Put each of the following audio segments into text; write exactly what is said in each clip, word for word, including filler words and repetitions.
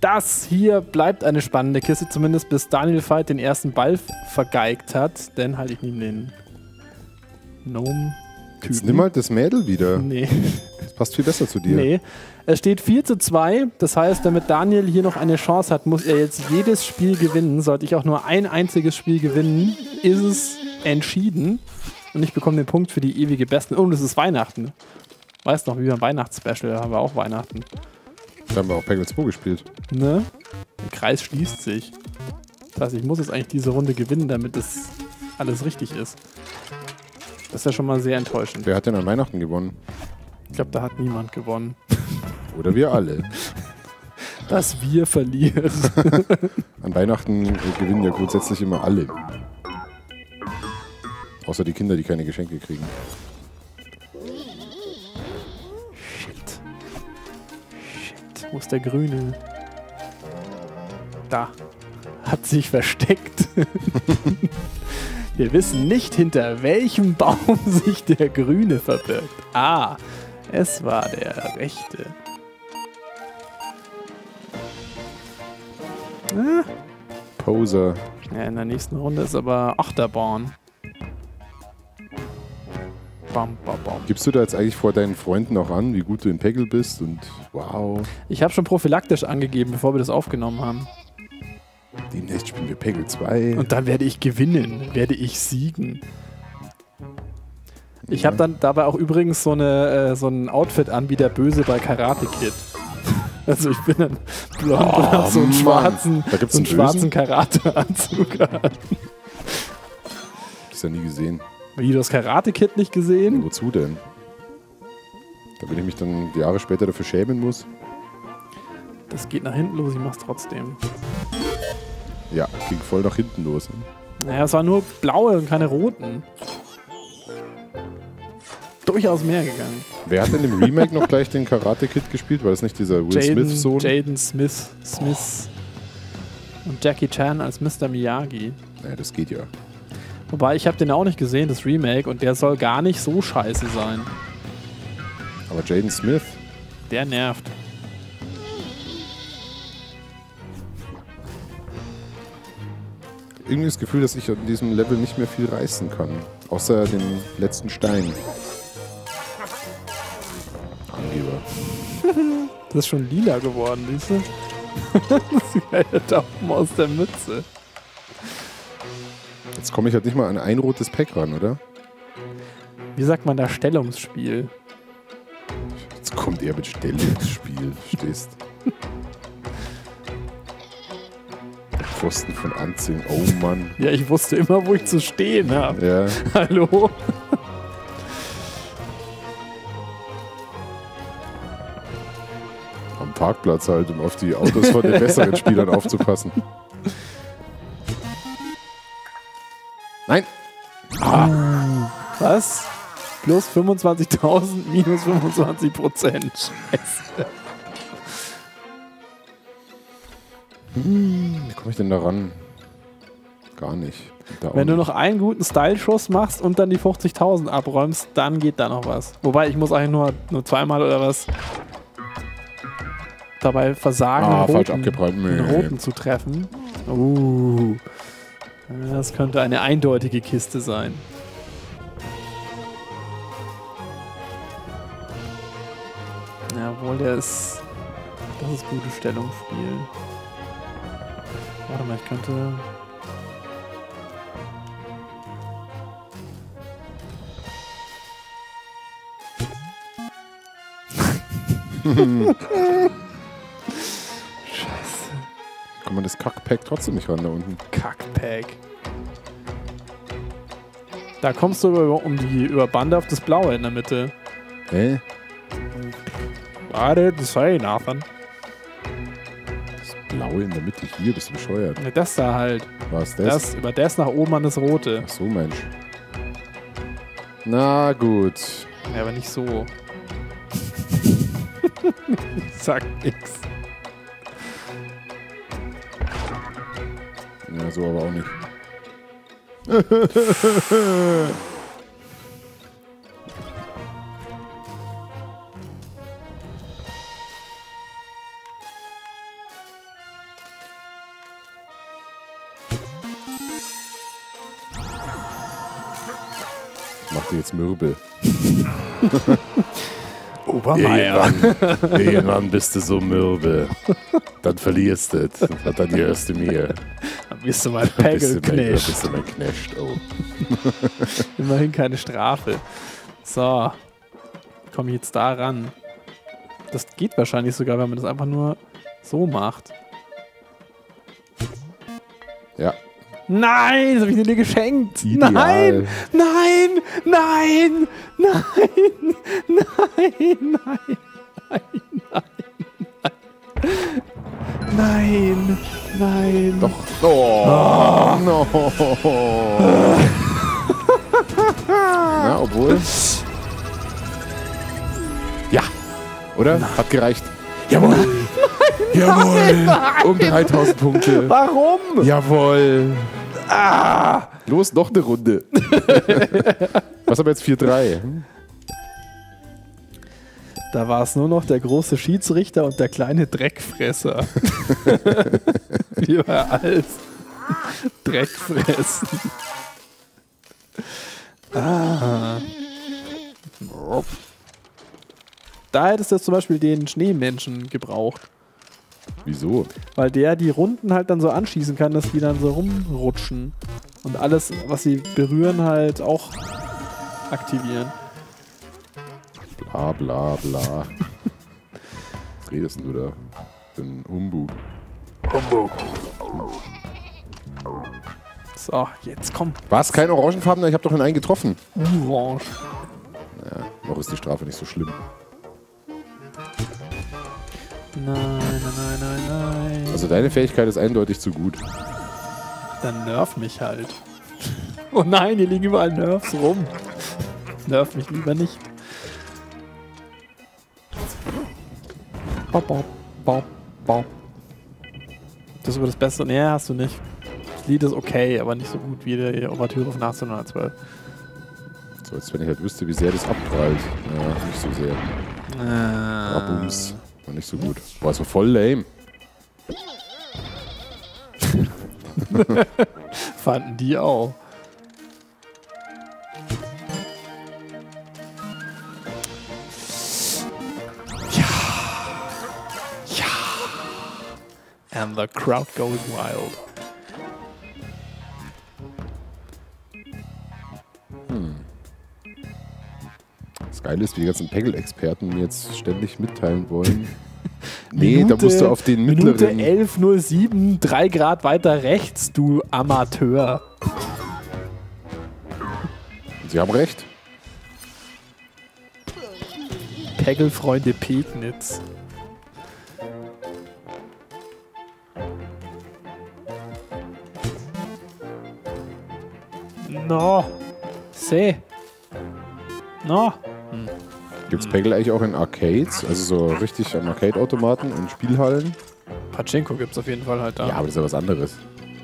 das hier bleibt eine spannende Kiste, zumindest bis Daniel Veit den ersten Ball vergeigt hat. Denn halt ich nehme den Gnome-Typen. Jetzt nimm halt das Mädel wieder. Nee. Das passt viel besser zu dir. Nee. Es steht vier zu zwei. Das heißt, damit Daniel hier noch eine Chance hat, muss er jetzt jedes Spiel gewinnen. Sollte ich auch nur ein einziges Spiel gewinnen, ist es entschieden. Und ich bekomme den Punkt für die ewige Besten. Oh, und es ist Weihnachten. Weißt noch, wie beim Weihnachtsspecial haben wir auch Weihnachten. Da haben wir auch Peggle zwei gespielt. Ne? Der Kreis schließt sich. Das heißt, ich muss jetzt eigentlich diese Runde gewinnen, damit das alles richtig ist. Das ist ja schon mal sehr enttäuschend. Wer hat denn an Weihnachten gewonnen? Ich glaube, da hat niemand gewonnen. Oder wir alle. Dass wir verlieren. An Weihnachten äh, gewinnen ja grundsätzlich immer alle. Außer die Kinder, die keine Geschenke kriegen. Shit. Shit. Wo ist der Grüne? Da. Hat sich versteckt. Wir wissen nicht, hinter welchem Baum sich der Grüne verbirgt. Ah, es war der rechte. Ah. Poser. Ja, in der nächsten Runde ist aber Achterbahn. Bam, bam, bam. Gibst du da jetzt eigentlich vor deinen Freunden auch an, wie gut du in Peggle bist? Und wow. Ich habe schon prophylaktisch angegeben, bevor wir das aufgenommen haben. Demnächst spielen wir Peggle zwei. Und dann werde ich gewinnen, werde ich siegen. Ich habe dann dabei auch übrigens so, eine, äh, so ein Outfit an wie der Böse bei Karate Kid. Also ich bin dann blond Oh, und hab so einen Mann. schwarzen, Da gibt's so einen einen schwarzen Karate-Anzug an. Das ja nie gesehen. Wie, du das Karate Kid nicht gesehen? Wozu denn? Da wenn ich mich dann Jahre später dafür schämen muss. Das geht nach hinten los, ich mach's trotzdem. Ja, ging voll nach hinten los. Ne? Naja, es waren nur blaue und keine roten. Durchaus mehr gegangen. Wer hat denn im Remake noch gleich den Karate Kid gespielt? War das nicht dieser Will Jaden, Smith-Sohn? Jaden Smith, Smith und Jackie Chan als Mister Miyagi. Naja, das geht ja. Wobei, ich habe den auch nicht gesehen, das Remake, und der soll gar nicht so scheiße sein. Aber Jaden Smith? Der nervt. Irgendwie das Gefühl, dass ich an diesem Level nicht mehr viel reißen kann. Außer den letzten Stein. Angeber. Das ist schon lila geworden, siehst du? Das ist geil, der Tauben aus der Mütze. Jetzt komme ich halt nicht mal an ein rotes Pack ran, oder? Wie sagt man da Stellungsspiel? Jetzt kommt er mit Stellungsspiel, stehst. Der Pfosten von Anzing, oh Mann. Ja, ich wusste immer, wo ich zu stehen habe. Ja. Hallo? Am Parkplatz halt, um auf die Autos von den besseren Spielern aufzupassen. Nein! Ah. Was? Plus fünfundzwanzigtausend, minus fünfundzwanzig Prozent. Scheiße. Hm, wie komme ich denn da ran? Gar nicht. Da Wenn du nicht. noch einen guten Style-Schuss machst und dann die fünfzigtausend abräumst, dann geht da noch was. Wobei, ich muss eigentlich nur, nur zweimal oder was dabei versagen, Ah, den falsch roten, abgebrannt. den Nee. roten zu treffen. Uh, das könnte eine eindeutige Kiste sein. Jawohl, der ist... Das ist gutes Stellungsspiel. Warte mal, ich könnte... Scheiße. Kommt man das Kackpack trotzdem nicht ran da unten? Kackpack. Da kommst du über, um die über Bande auf das Blaue in der Mitte. Hä? I didn't say nothing. Das Blaue in der Mitte hier, bist du bescheuert. Ja, das da halt. Was das? Das, über das nach oben an das Rote. Ach so, Mensch. Na gut. Ja, aber nicht so. Ich sag nix. Ja, so aber auch nicht. Ich mach dir jetzt Mürbel. Obermeier. Irgendwann, irgendwann bist du so mürbe. Dann verlierst du es. Und dann gehörst du mir. Dann bist du mal Bist du mein- Pegelknecht. bist du mein Knecht. Oh. Immerhin keine Strafe. So. Komme ich jetzt da ran. Das geht wahrscheinlich sogar, wenn man das einfach nur so macht. Ja. Nein, das habe ich dir geschenkt. Ideal. Nein, nein, nein, nein, nein, nein, nein, nein, nein. Doch. Oh, no. Na, obwohl. Ja. Oder? Hat gereicht. Jawohl. Jawohl. Um dreitausend Punkte. Warum? Jawohl. Ah. Los, noch eine Runde. Was haben wir jetzt? vier drei. Da war es nur noch der große Schiedsrichter und der kleine Dreckfresser. Wie bei Alf. Dreckfressen. Ah. Da hättest du jetzt zum Beispiel den Schneemenschen gebraucht. Wieso? Weil der die Runden halt dann so anschießen kann, dass die dann so rumrutschen. Und alles, was sie berühren, halt auch aktivieren. Bla bla bla. Was redest denn du da? Den Humbug. Humbug. So, jetzt komm. Was? Kein Orangenfarbener? Ich habe doch den einen getroffen. Orange. Ja, noch ist die Strafe nicht so schlimm. Nein, nein, nein, nein, nein. Also deine Fähigkeit ist eindeutig zu gut. Dann nerv mich halt. Oh nein, hier liegen überall Nerfs rum. Nerv mich lieber nicht. Bop, bop, bop, bop. Das ist aber das Beste. Nee, hast du nicht. Das Lied ist okay, aber nicht so gut wie die Ouvertüre von achtzehnhundertzwölf. So, als wenn ich halt wüsste, wie sehr das abprallt. Ja, nicht so sehr. Äh, Ah, Bums. War nicht so gut. Boah, es war voll lame. Fanden die auch. Ja. Ja. And the crowd goes wild. Das Geile ist, wie die ganzen Peggle-Experten mir jetzt ständig mitteilen wollen. Nee, Minute, da musst du auf den Minute mittleren... elf null sieben, drei Grad weiter rechts, du Amateur. Sie haben recht. Peggle-Freunde Pegnitz. No. Se. No. Gibt es Peggle eigentlich auch in Arcades? Also so richtig an Arcade-Automaten und Spielhallen? Pachinko gibt's auf jeden Fall halt da. Ja, aber das ist ja was anderes.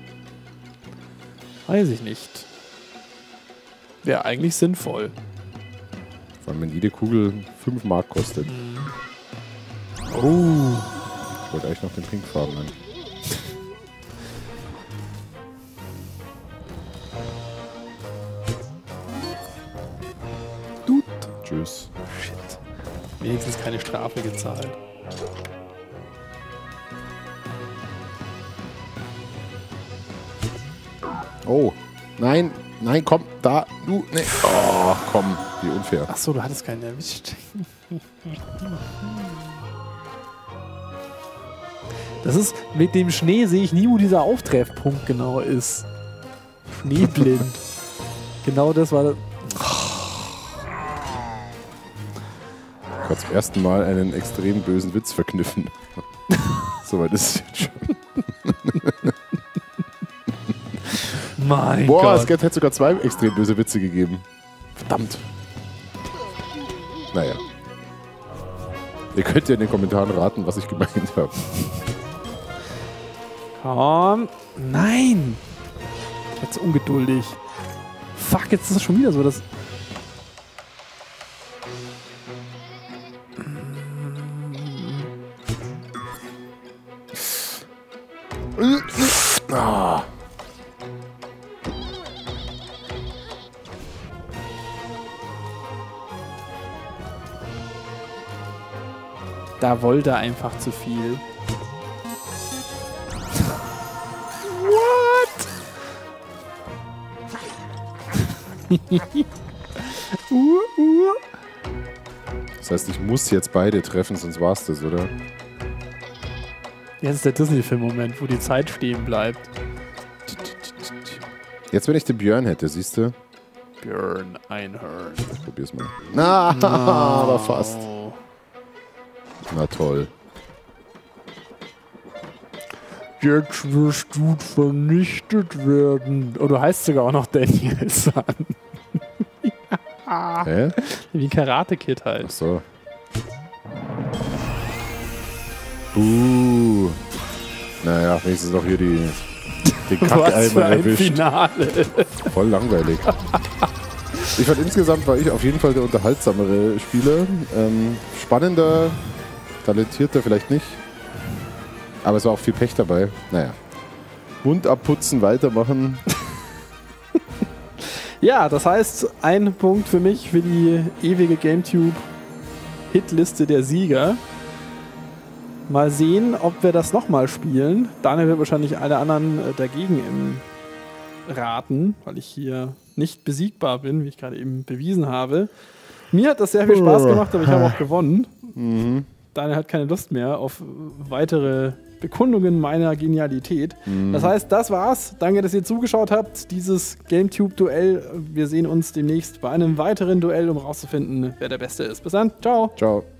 Weiß ich nicht. Wäre eigentlich sinnvoll. Vor allem, wenn jede Kugel fünf Mark kostet. Oh. Ich wollte eigentlich noch den pinkfarbenen. Tut. Tschüss. Shit. Wenigstens keine Strafe gezahlt. Oh, nein, nein, komm, da, du, ne. Oh, komm, wie unfair. Ach so, du hattest keinen erwischt. Das ist, mit dem Schnee sehe ich nie, wo dieser Auftreffpunkt genau ist. Schneeblind. Genau das war das. Ich habe zum ersten Mal einen extrem bösen Witz verkniffen. Soweit ist es jetzt schon. Mein Boah, Gott. es hätte sogar zwei extrem böse Witze gegeben. Verdammt. Naja. Ihr könnt ja in den Kommentaren raten, was ich gemeint habe. Komm. Nein. Jetzt ungeduldig. Fuck, jetzt ist es schon wieder so, dass... Ah. Da wollte er einfach zu viel. What? uh, uh. Das heißt, ich muss jetzt beide treffen, sonst war's das, oder? Jetzt ist der Disney-Film-Moment, wo die Zeit stehen bleibt. Jetzt, wenn ich den Björn hätte, siehst du? Björn Einhorn. Ich probier's mal. Na, no. aber fast. Na toll. Jetzt wirst du vernichtet werden. Oh, du heißt sogar auch noch Daniel-san. ja. Hä? Wie Karate Kid halt. Ach so. Uh. Naja, wenigstens noch hier die, den Kackeimer erwischt. Finale. Voll langweilig. Ich fand, insgesamt war ich auf jeden Fall der unterhaltsamere Spieler. Ähm, spannender, talentierter vielleicht nicht. Aber es war auch viel Pech dabei. Naja. Mund abputzen, weitermachen. Ja, das heißt, ein Punkt für mich für die ewige GameTube-Hitliste der Sieger. Mal sehen, ob wir das nochmal spielen. Daniel wird wahrscheinlich alle anderen äh, dagegen im raten, weil ich hier nicht besiegbar bin, wie ich gerade eben bewiesen habe. Mir hat das sehr viel Spaß gemacht, aber ich habe auch gewonnen. Mhm. Daniel hat keine Lust mehr auf weitere Bekundungen meiner Genialität. Mhm. Das heißt, das war's. Danke, dass ihr zugeschaut habt. Dieses GameTube-Duell. Wir sehen uns demnächst bei einem weiteren Duell, um rauszufinden, wer der Beste ist. Bis dann. Ciao. Ciao.